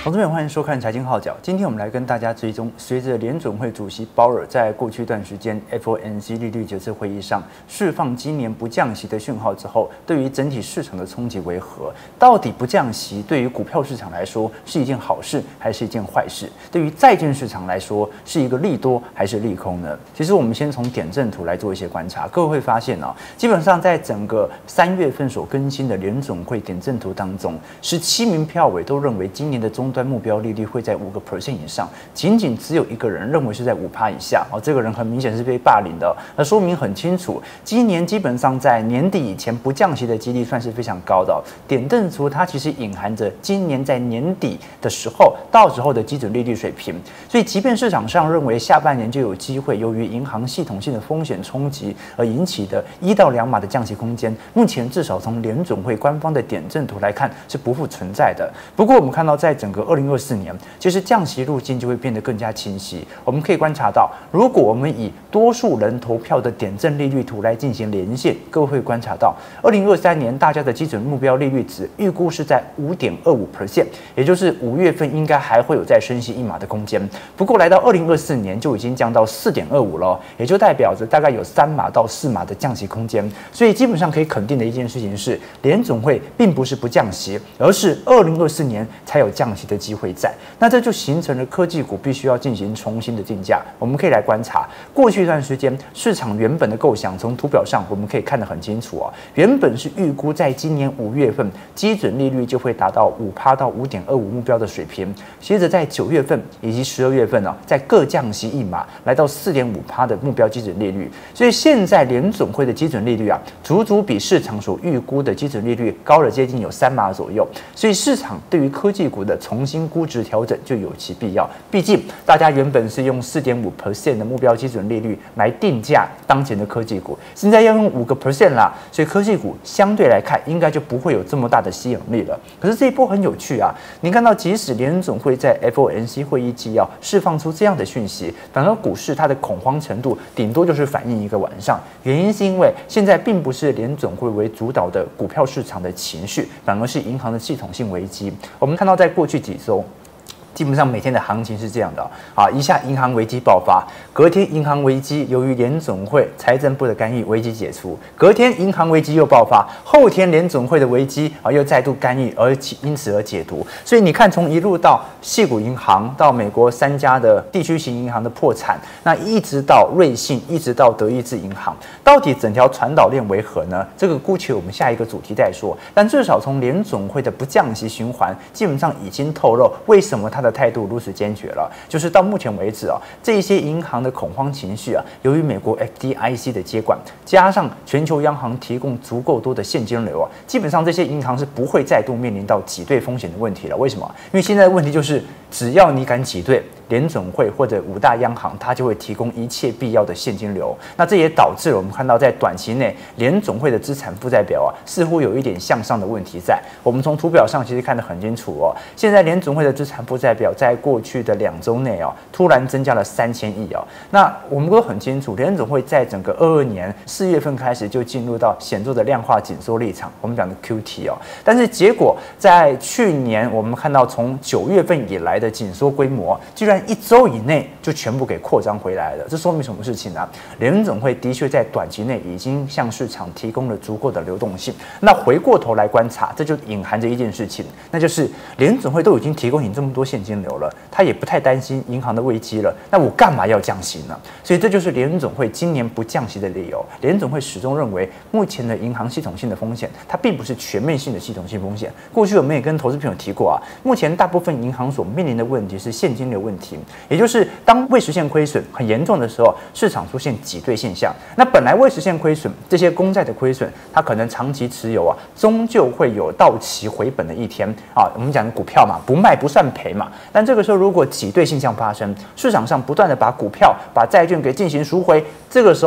投资朋友，欢迎收看《财经号角》。今天我们来跟大家追踪，随着联准会主席鲍尔在过去一段时间 FOMC 利率决策会议上释放今年不降息的讯号之后，对于整体市场的冲击为何？到底不降息对于股票市场来说是一件好事还是一件坏事？对于债券市场来说是一个利多还是利空呢？其实我们先从点阵图来做一些观察，各位会发现基本上在整个3月份所更新的联准会点阵图当中，17名票委都认为今年的终端目标利率会在5% 以上，仅只有一个人认为是在5%以下。这个人很明显是被霸凌的，那说明很清楚，今年基本上在年底以前不降息的几率算是非常高的。点阵图它其实隐含着今年在年底的时候，到时候的基准利率水平。所以，即便市场上认为下半年就有机会由于银行系统性的风险冲击而引起的1到2码的降息空间，目前至少从联准会官方的点阵图来看是不复存在的。不过，我们看到在整个2024年，其实降息路径就会变得更加清晰。我们可以观察到，如果我们以多数人投票的点阵利率图来进行连线，各位会观察到，2023年大家的基准目标利率值预估是在5.25%，也就是5月份应该还会有再升息1码的空间。不过来到2024年就已经降到4.25了，也就代表着大概有3码到4码的降息空间。所以基本上可以肯定的一件事情是，联准会并不是不降息，而是2024年才有降息的机会在。那这就形成了科技股必须要进行重新的定价。我们可以来观察过去一段时间市场原本的构想，从图表上我们可以看得很清楚原本是预估在今年5月份基准利率就会达到5%到5.25目标的水平，接着在9月份以及12月份再各降息1码，来到4.5%的目标基准利率。所以现在联准会的基准利率足足比市场所预估的基准利率高了接近有3码左右。所以市场对于科技股的重新估值调整就有其必要。毕竟大家原本是用4.5% 的目标基准利率来定价当前的科技股，现在要用5% 啦，所以科技股相对来看应该就不会有这么大的吸引力了。可是这一波很有趣你看到即使联准会在 FOMC 会议纪要释放出这样的讯息，反而股市它的恐慌程度顶多就是反映一个晚上。原因是因为现在并不是联准会为主导的股票市场的情绪，反而是银行的系统性危机。我们看到在过去几周，基本上每天的行情是这样的一下银行危机爆发，隔天银行危机由于联准会财政部的干预危机解除，隔天银行危机又爆发，后天联准会的危机又再度干预因此而解读。所以你看，从一路到矽谷银行，到美国3家的地区型银行的破产，那一直到瑞信，一直到德意志银行，到底整条传导链为何呢？这个姑且我们下一个主题再说。但至少从联准会的不降息循环，基本上已经透露为什么它的态度如此坚决了。就是到目前为止这一些银行的恐慌情绪由于美国 FDIC 的接管，加上全球央行提供足够多的现金流基本上这些银行是不会再度面临到挤兑风险的问题了。为什么？因为现在的问题就是，只要你敢挤兑，联准会或者5大央行，它就会提供一切必要的现金流。那这也导致了我们看到在短期内联准会的资产负债表似乎有一点向上的问题在。我们从图表上其实看得很清楚现在联准会的资产负债表在过去的2周内突然增加了3000亿那我们都很清楚，联准会在整个22年4月份开始就进入到显著的量化紧缩立场，我们讲的 QT 但是结果在去年我们看到从9月份以来的紧缩规模，居然1周以内就全部给扩张回来了。这说明什么事情呢？联准会的确在短期内已经向市场提供了足够的流动性。那回过头来观察，这就隐含着一件事情，那就是联准会都已经提供你这么多现金流了，他也不太担心银行的危机了，那我干嘛要降息呢？所以这就是联准会今年不降息的理由。联准会始终认为，目前的银行系统性的风险，它并不是全面性的系统性风险。过去我们也跟投资朋友提过目前大部分银行所面临的问题是现金流问题，也就是当未实现亏损很严重的时候，市场出现挤兑现象。那本来未实现亏损，这些公债的亏损，它可能长期持有终究会有到期回本的一天我们讲的股票嘛，不卖不算赔嘛。但这个时候如果挤兑现象发生，市场上不断的把股票、把债券给进行赎回，这个时候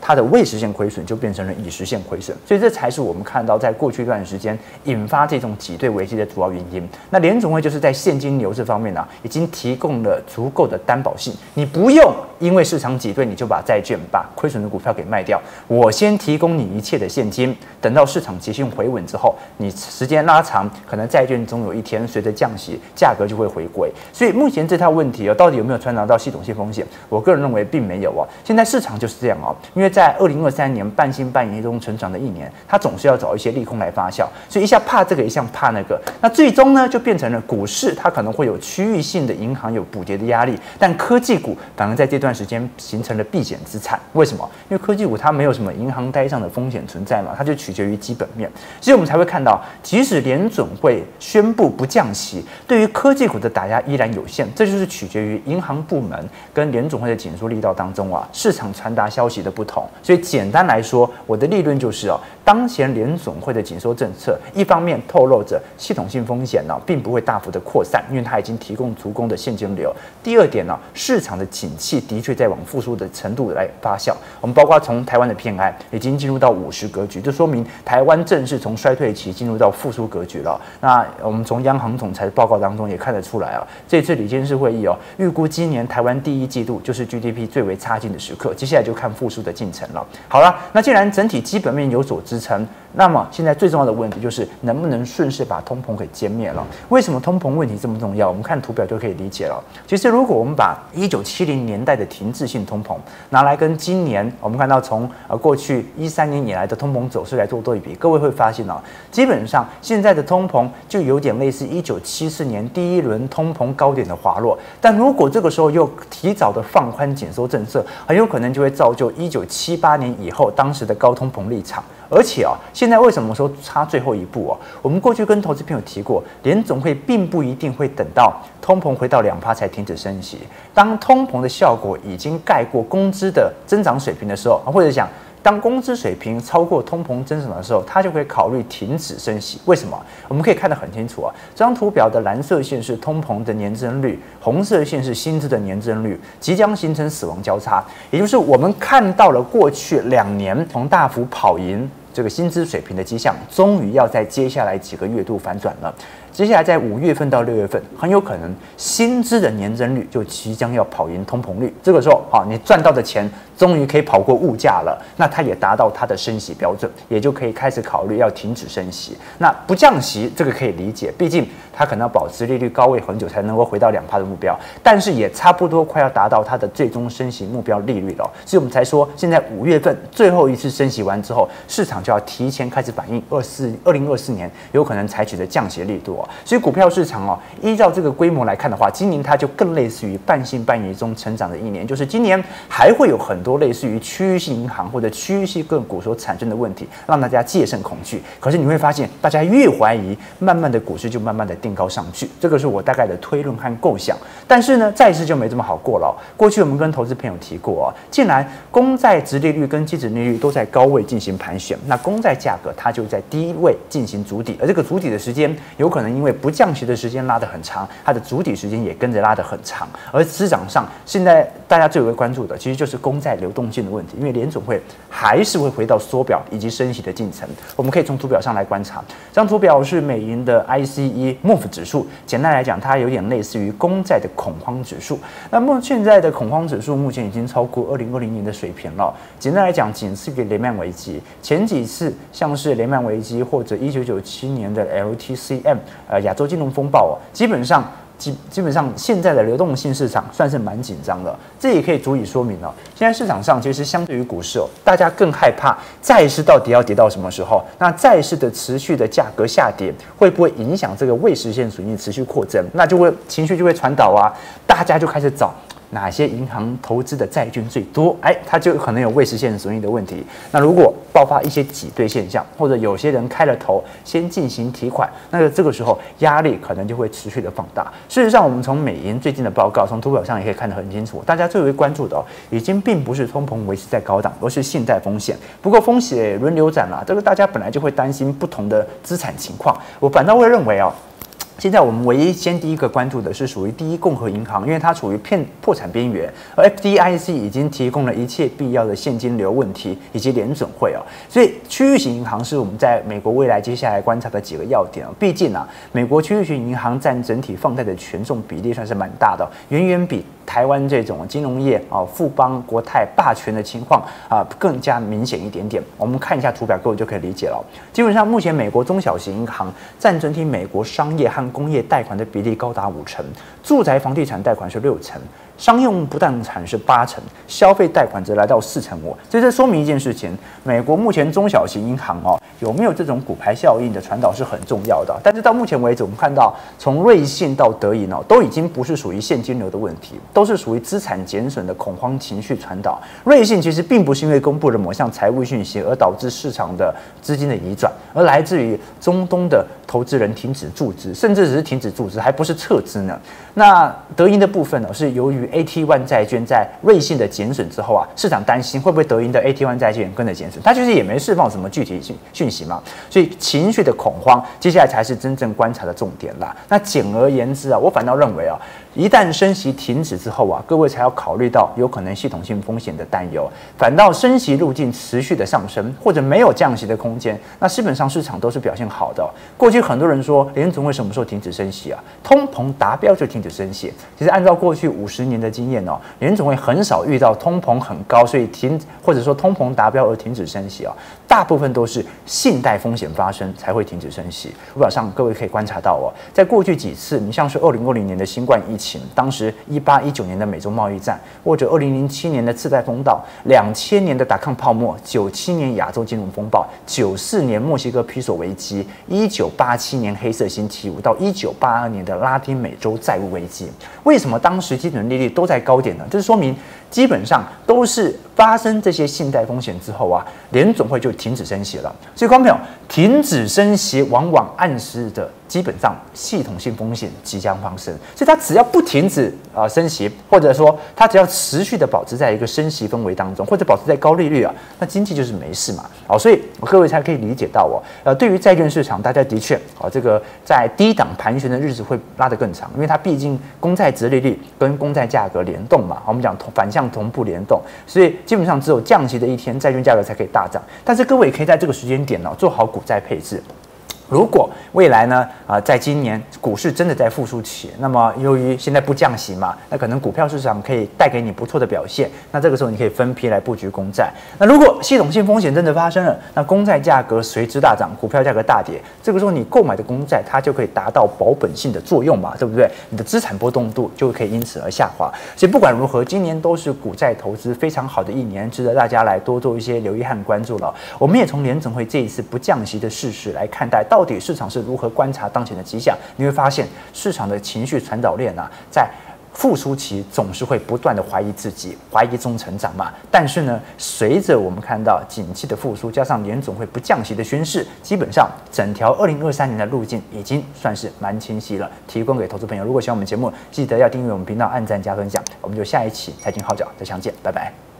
它的未实现亏损就变成了已实现亏损，所以这才是我们看到在过去一段时间引发这种挤兑危机的主要原因。那联总会就是在现金流这方面呢，已经提供了足够的担保性，你不用因为市场挤兑你就把债券、把亏损的股票给卖掉，我先提供你一切的现金，等到市场急性回稳之后，你时间拉长，可能债券总有一天随着降息，价格就会回归。所以目前这套问题到底有没有传导到系统性风险？我个人认为并没有哦。现在市场就是这样哦，因为在2023年半信半疑中成长的一年，它总是要找一些利空来发酵，所以一下怕这个，一下怕那个，那最终呢就变成了股市它可能会有区域性的银行有补跌的压力，但科技股反而在这段时间形成了避险资产。为什么？因为科技股它没有什么银行呆上的风险存在嘛，它就取决于基本面，所以我们才会看到，即使联准会宣布不降息，对于科技股的打压依然有限，这就是取决于银行部门跟联准会的紧缩力道当中市场传达消息的不同。所以简单来说，我的立论就是当前联总会的紧缩政策，一方面透露着系统性风险并不会大幅的扩散，因为它已经提供足够的现金流。第二点市场的景气的确在往复苏的程度来发酵。我们包括从台湾的偏爱已经进入到50格局，这说明台湾正式从衰退期进入到复苏格局了。那我们从央行总裁的报告当中也看得出来这次理监事会议预估今年台湾第一季度就是 GDP 最为差劲的时刻，接下来就看复苏的进程了。好了，那既然整体基本面有所支撑，那么现在最重要的问题就是能不能顺势把通膨给歼灭了。为什么通膨问题这么重要？我们看图表就可以理解了。其实如果我们把1970年代的停滞性通膨拿来跟今年我们看到从过去13年以来的通膨走势来做对比，各位会发现基本上现在的通膨就有点类似1974年第一轮通膨高点的滑落，但如果这个时候又提早的放宽紧缩政策，很有可能就会造就1978年以后当时的高通膨立场。而且现在为什么说差最后一步我们过去跟投资朋友提过，联总会并不一定会等到通膨回到2%才停止升息。当通膨的效果已经盖过工资的增长水平的时候，或者讲当工资水平超过通膨增长的时候，它就会考虑停止升息。为什么？我们可以看得很清楚这张图表的蓝色线是通膨的年增率，红色线是薪资的年增率，即将形成死亡交叉，也就是我们看到了过去2年从大幅跑赢这个薪资水平的迹象，终于要在接下来几个月度反转了。接下来在5月份到6月份，很有可能薪资的年增率就即将要跑赢通膨率。这个时候你赚到的钱终于可以跑过物价了，那它也达到它的升息标准，也就可以开始考虑要停止升息。那不降息这个可以理解，毕竟它可能要保持利率高位很久才能够回到2%的目标，但是也差不多快要达到它的最终升息目标利率了。所以我们才说，现在5月份最后一次升息完之后，市场就要提前开始反映2024年有可能采取的降息力度所以股票市场依照这个规模来看的话，今年它就更类似于半信半疑中成长的一年，就是今年还会有很多类似于区域性银行或者区域性个股所产生的问题，让大家戒慎恐惧。可是你会发现，大家越怀疑，慢慢的股市就慢慢的定高上去，这个是我大概的推论和构想。但是呢，债市就没这么好过了过去我们跟投资朋友提过既然公债殖利率跟基准利率都在高位进行盘旋，那公债价格它就在低位进行筑底，而这个筑底的时间有可能因为不降息的时间拉得很长，它的筑底时间也跟着拉得很长。而市场上现在大家最为关注的其实就是公债流动性的问题，因为联总会还是会回到缩表以及升息的进程。我们可以从图表上来观察，这张图表是美银的 ICE MOF 指数，简单来讲它有点类似于公债的恐慌指数。那么现在的恐慌指数目前已经超过2020年的水平了，简单来讲仅次于雷曼危机，前几次像是雷曼危机或者1997年的 LTCM 亚洲金融风暴基本上现在的流动性市场算是蛮紧张的，这也可以足以说明现在市场上其实相对于股市大家更害怕债市到底要跌到什么时候？那债市的持续的价格下跌会不会影响这个未实现损益持续扩增？那就会情绪就会传导大家就开始找哪些银行投资的债券最多？它就可能有未实现损益的问题。那如果爆发一些挤兑现象，或者有些人开了头先进行提款，那这个时候压力可能就会持续的放大。事实上，我们从美银最近的报告，从图表上也可以看得很清楚，大家最为关注的已经并不是通膨维持在高档，而是信贷风险。不过风险轮流转这个大家本来就会担心不同的资产情况。我反倒会认为现在我们唯一第一个关注的是属于第一共和银行，因为它处于破产边缘，而 FDIC 已经提供了一切必要的现金流问题以及联准会所以区域型银行是我们在美国未来接下来观察的几个要点毕竟美国区域型银行占整体放贷的权重比例算是蛮大的远远比台湾这种金融业富邦国泰霸权的情况更加明显一点点。我们看一下图表，各位就可以理解了。基本上目前美国中小型银行占整体美国商业和工业贷款的比例高达50%，住宅房地产贷款是60%，商用不动产是80%，消费贷款则来到45%。所以这说明一件事情：美国目前中小型银行有没有这种骨牌效应的传导是很重要的。但是到目前为止，我们看到从瑞信到德银都已经不是属于现金流的问题，都是属于资产减损的恐慌情绪传导。瑞信其实并不是因为公布了某项财务讯息而导致市场的资金的移转，而来自于中东的投资人停止注资，甚至只是停止注资，还不是撤资呢。那德银的部分是由于 AT1 债券在瑞信的减损之后市场担心会不会德银的 AT1 债券跟着减损，它其实也没释放什么具体讯息嘛，所以情绪的恐慌，接下来才是真正观察的重点啦。那简而言之我反倒认为一旦升息停止之后各位才要考虑到有可能系统性风险的担忧。反倒升息路径持续的上升，或者没有降息的空间，那基本上市场都是表现好的过去很多人说联总会什么时候停止升息通膨达标就停止升息。其实按照过去50年的经验联总会很少遇到通膨很高，所以或者说通膨达标而停止升息大部分都是信贷风险发生才会停止升息。图表上各位可以观察到在过去几次，你像是2020年的新冠疫情，当时18、19年的美洲贸易战，或者2007年的次贷风暴，2000年的打抗泡沫，97年亚洲金融风暴，94年墨西哥披索危机，1987年黑色星期五到1982年的拉丁美洲债务危机。为什么当时基准利率都在高点呢？这说明基本上都是发生这些信贷风险之后联总会就停止升息了。所以观众朋友，停止升息往往暗示着基本上系统性风险即将发生，所以它只要不停止升息，或者说它只要持续的保持在一个升息氛围当中，或者保持在高利率那经济就是没事嘛。所以各位才可以理解到对于债券市场，大家的确这个在低档盘旋的日子会拉得更长，因为它毕竟公债殖利率跟公债价格联动嘛，我们讲反向同步联动，所以基本上只有降息的一天，债券价格才可以大涨。但是各位也可以在这个时间点做好股债配置。如果未来呢，在今年股市真的在复苏期，那么由于现在不降息嘛，那可能股票市场可以带给你不错的表现。那这个时候你可以分批来布局公债。那如果系统性风险真的发生了，那公债价格随之大涨，股票价格大跌，这个时候你购买的公债它就可以达到保本性的作用嘛，对不对？你的资产波动度就可以因此而下滑。所以不管如何，今年都是股债投资非常好的一年，值得大家来多做一些留意和关注了。我们也从联总会这一次不降息的事实来看待，到底市场是如何观察当前的迹象。你会发现市场的情绪传导链在复苏期总是会不断的怀疑自己，怀疑中成长嘛。但是呢，随着我们看到景气的复苏，加上联总会不降息的宣示，基本上整条2023年的路径已经算是蛮清晰了。提供给投资朋友，如果喜欢我们节目，记得要订阅我们频道，按赞加分享。我们就下一期财经号角再相见，拜拜。